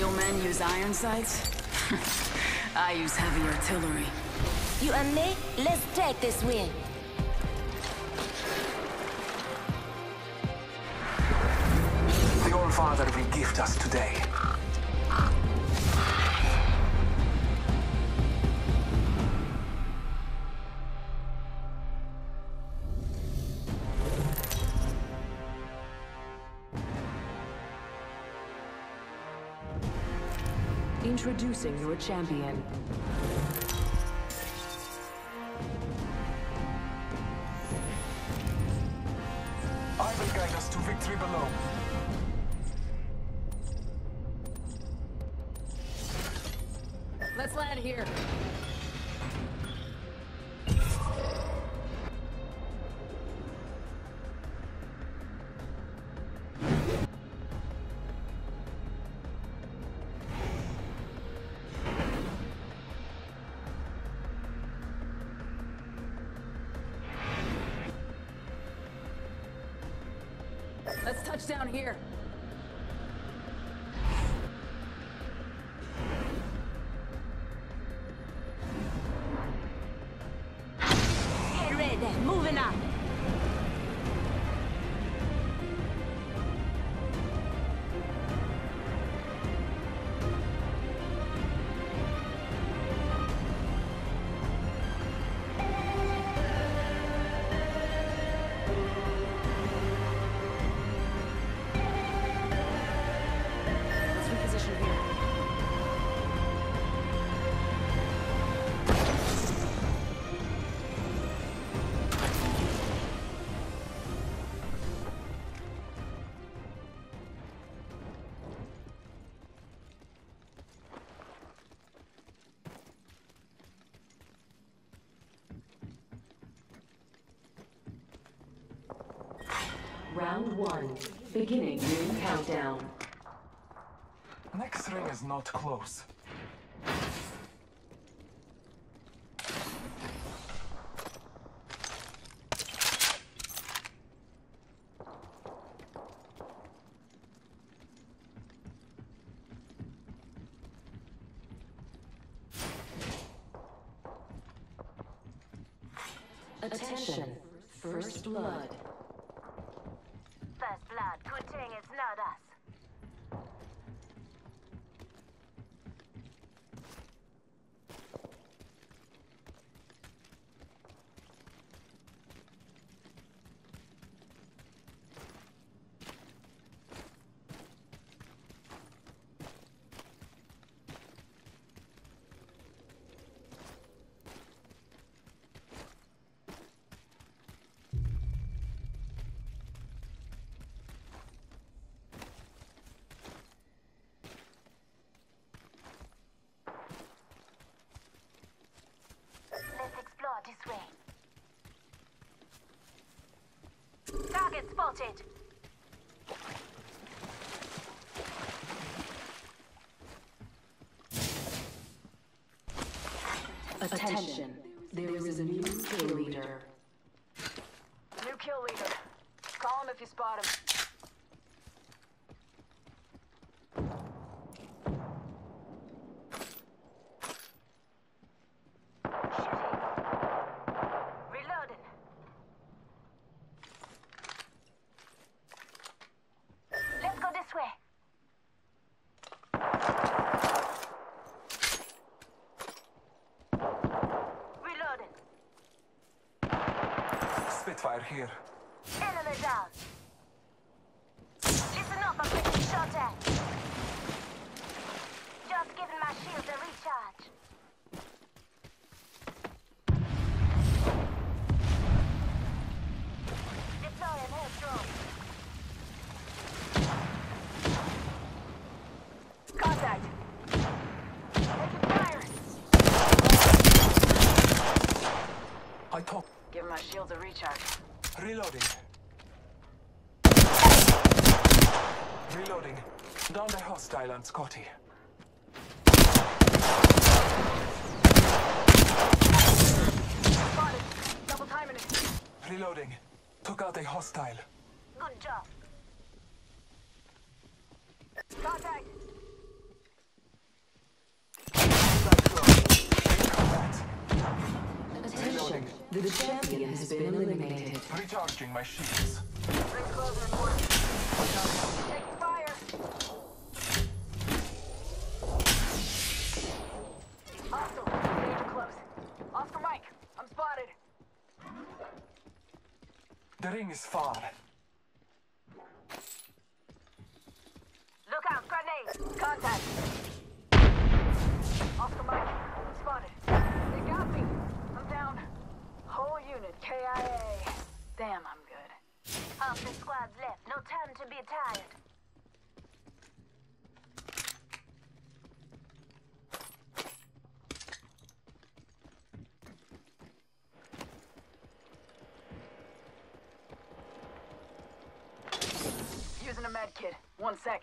men use iron sights. I use heavy artillery. You and me? Let's take this win. The All-Father will gift us today. Introducing your champion. I will guide us to victory below. Let's land here. Let's touch down here. Get ready, moving up. Let's reposition here. Round 1. Beginning new countdown. Next ring is not close. Attention. First blood. First blood, good thing it's not us. Let's explore this way. Target spotted. Attention. There is a new kill leader. New kill leader. Call him if you spot him. Reloading. Let's go this way. Reloading. Spitfire here. Enemy down. Listen up, I'm getting shot at. Just giving my shields a recharge. Deploying airstrike. Contact. Taking fire. I talk. Give my shields a recharge. Reloading. Reloading. Down the hostile on Scotty. Spotted. Double timing it. Reloading. Took out a hostile. Good job. Contact. The champion has been eliminated. Recharging my shields. Bring close and important. Taking fire. Hostile. Danger close. Oscar Mike, I'm spotted. The ring is far. Look out, grenade! Contact. Oscar Mike, I'm spotted. They got me. I'm down. Whole unit, KIA. Damn, I'm good. Half the squad's left. No time to be tired. Using a med kit. 1 sec.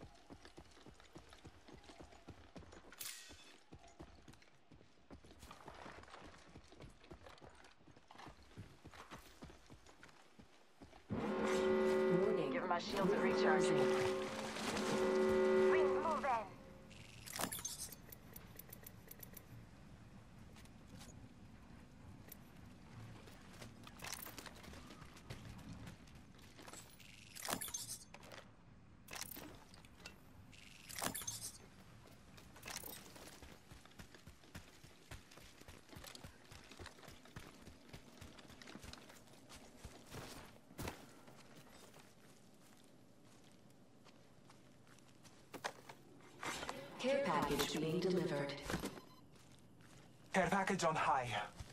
Warning. Giving my shields a recharge. Rings moving. Care package being delivered. Care package on high.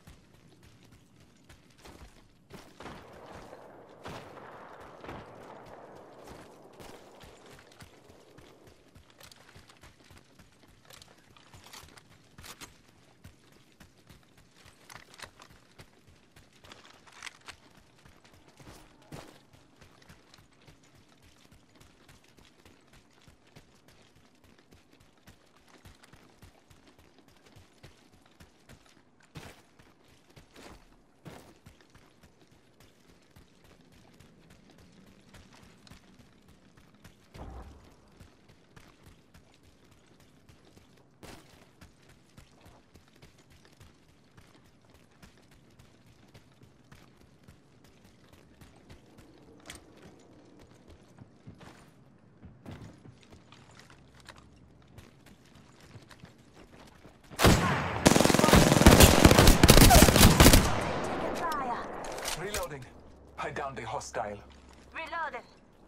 Taking fire. Reloading. I downed a hostile. Reloading.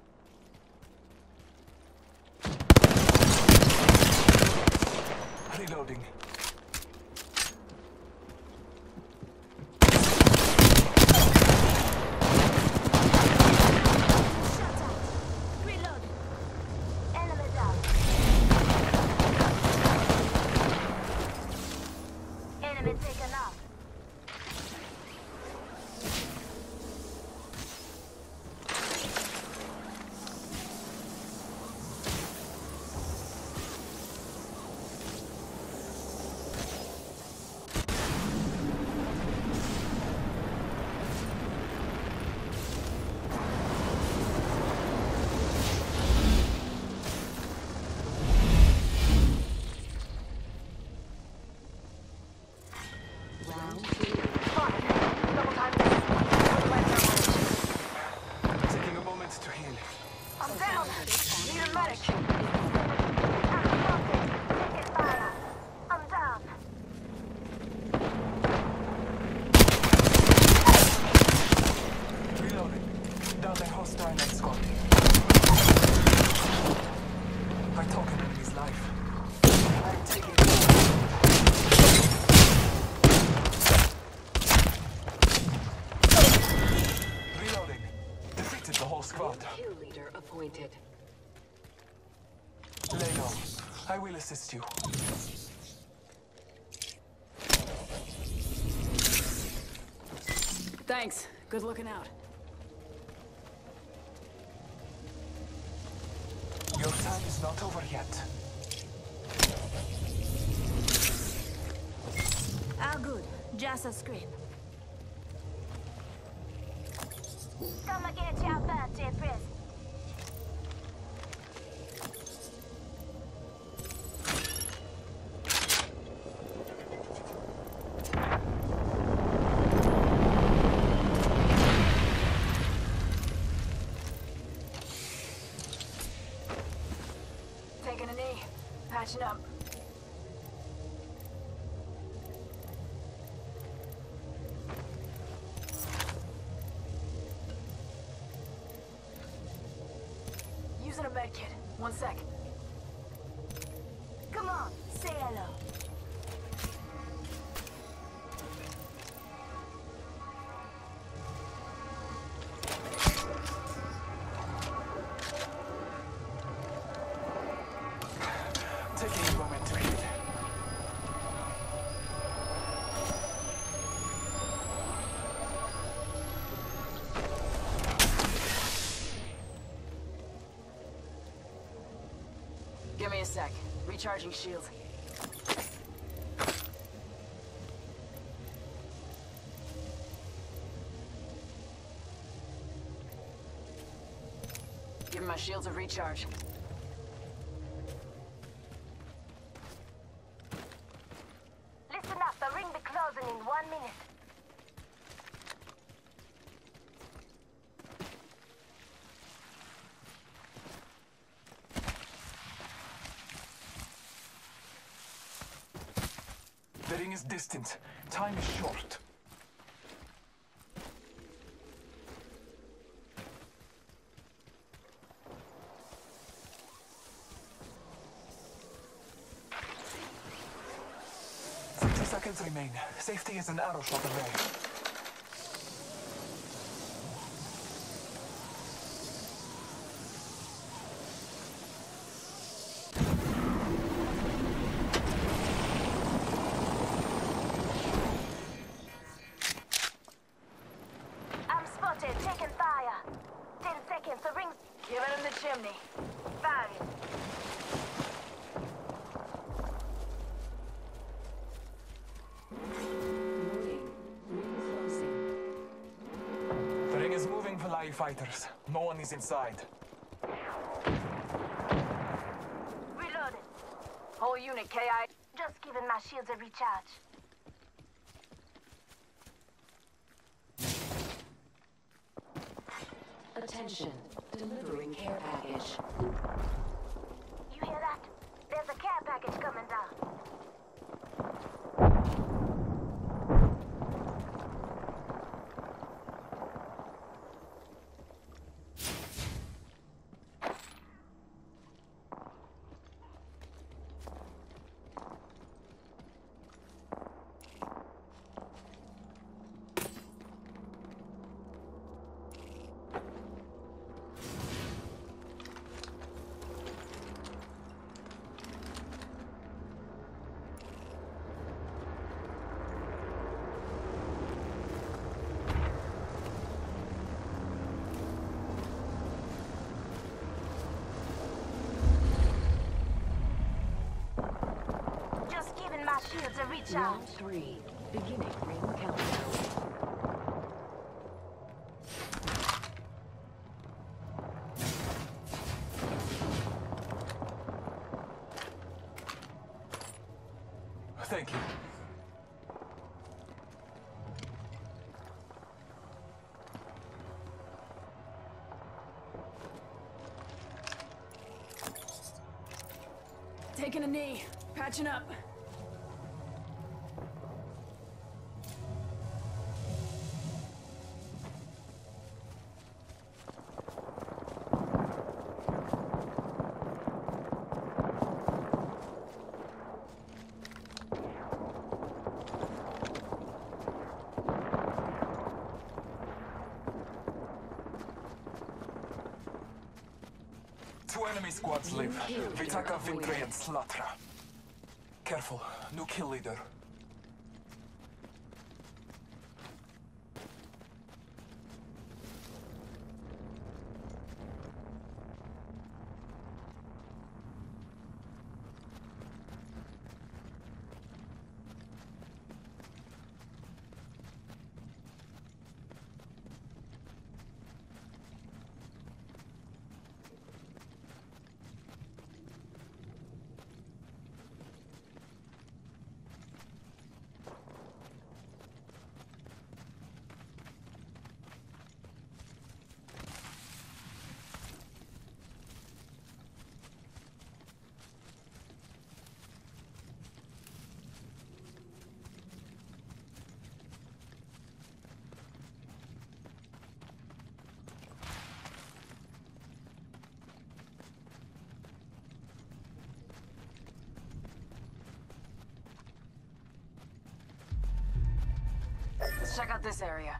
Reloading. Shut up. Reloading. Enemy down. Enemy taken out. Round 3. Double time. Taking a moment to heal. I'm down. Need a medic. I'm spotted. Taking fire. I'm down. Reloading. Down a hostile net squad. I took an enemy's life. I'm taking Reloading. Defeated the whole squad. Kill leader appointed. Lay low. I will assist you. Thanks. Good looking out. Your time is not over yet. All good. Just a scrape. Come and get your birthday present. knee. Patching up. Using a med kit. 1 sec. Come on, say hello. Taking a moment to heal. Give me a sec. Recharging shields. Giving my shields a recharge. Listen up, the ring be closing in 1 minute. The ring is distant. Time is short. Seconds remain. Safety is an arrow shot away. I'm spotted, taking fire. 10 seconds, the ring's Giving him the chimney. firing. Warning. Ring closing. The ring is moving for live fighters. No one is inside. Reloading. Whole unit KI. Just giving my shields a recharge. Attention. Delivering care package. You hear that? There's a care package coming down. Just giving my shields a recharge. Round 3. Beginning ring countdown. Thank you. Taking a knee. Patching up. Two enemy squads live. Vitaka, Victory, and Slatra. Careful, new kill leader. Let's check out this area.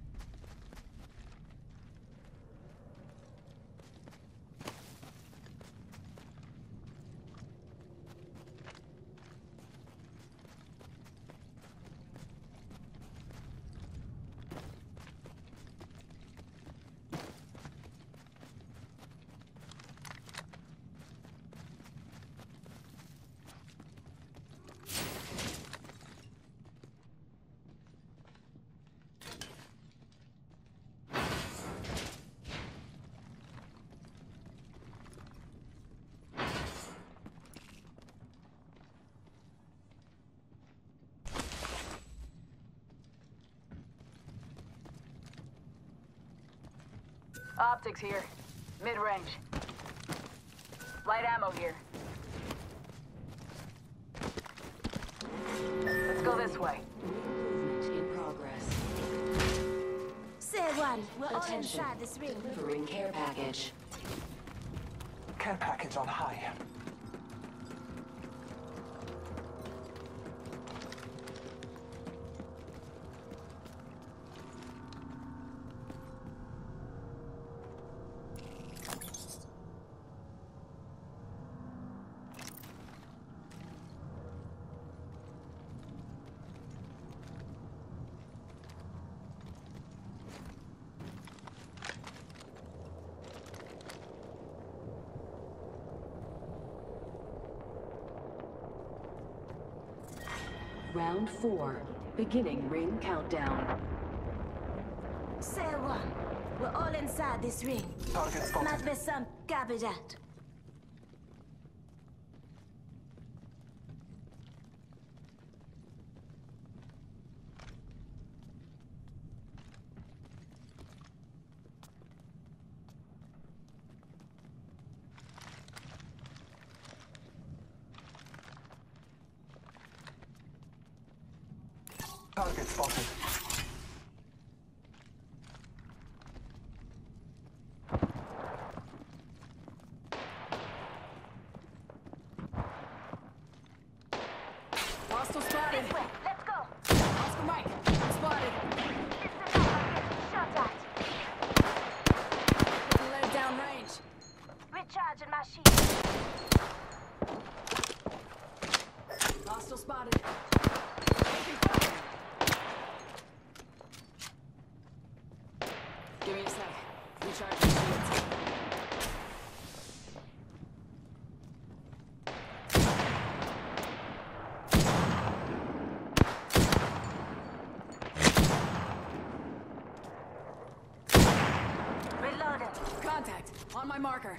Optics here. Mid-range. Light ammo here. Let's go this way. Movement in progress. Say one, we're all Attention. inside this ring. Delivering care package. Care package on high. Round 4. Beginning ring countdown. Say one, we're all inside this ring. Target Might spotted. be some copy that. Target spotted. Hostile spotted. This way, let's go. Oscar Mike. Spotted. This is how I get shot at. Let it down range. Recharging my shield. Hostile spotted. Taking fire. Give me a sec. Recharging shields. Reloaded. Contact. On my marker.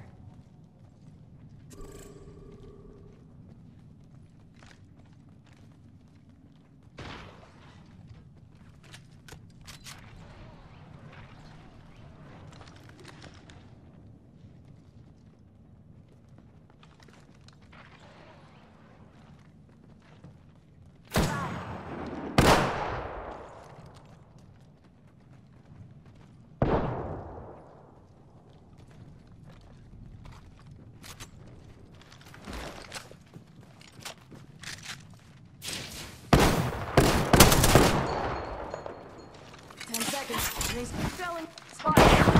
He's throwing. Spotted.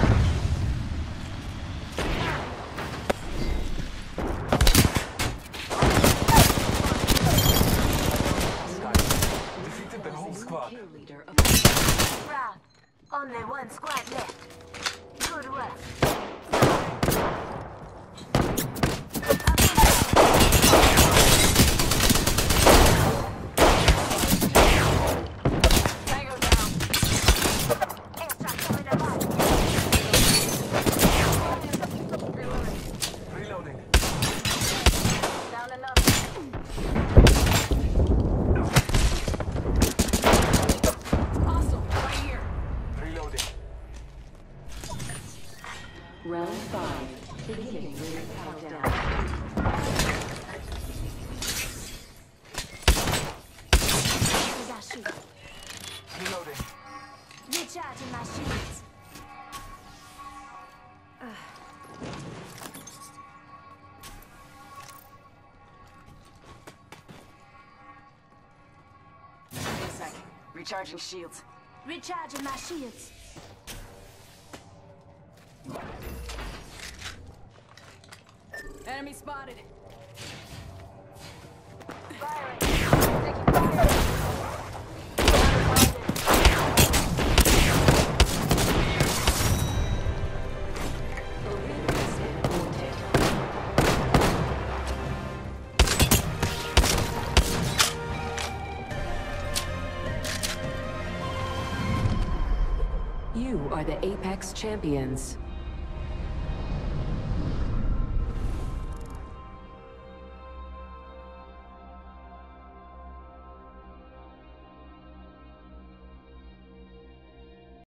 Defeated the whole squad. Kill leader of Round. Only one squad left. Good work. Tango down. Airstrike Recharging shields. Recharging my shields. Enemy spotted. Firing. Taking fire. You are the Apex Champions.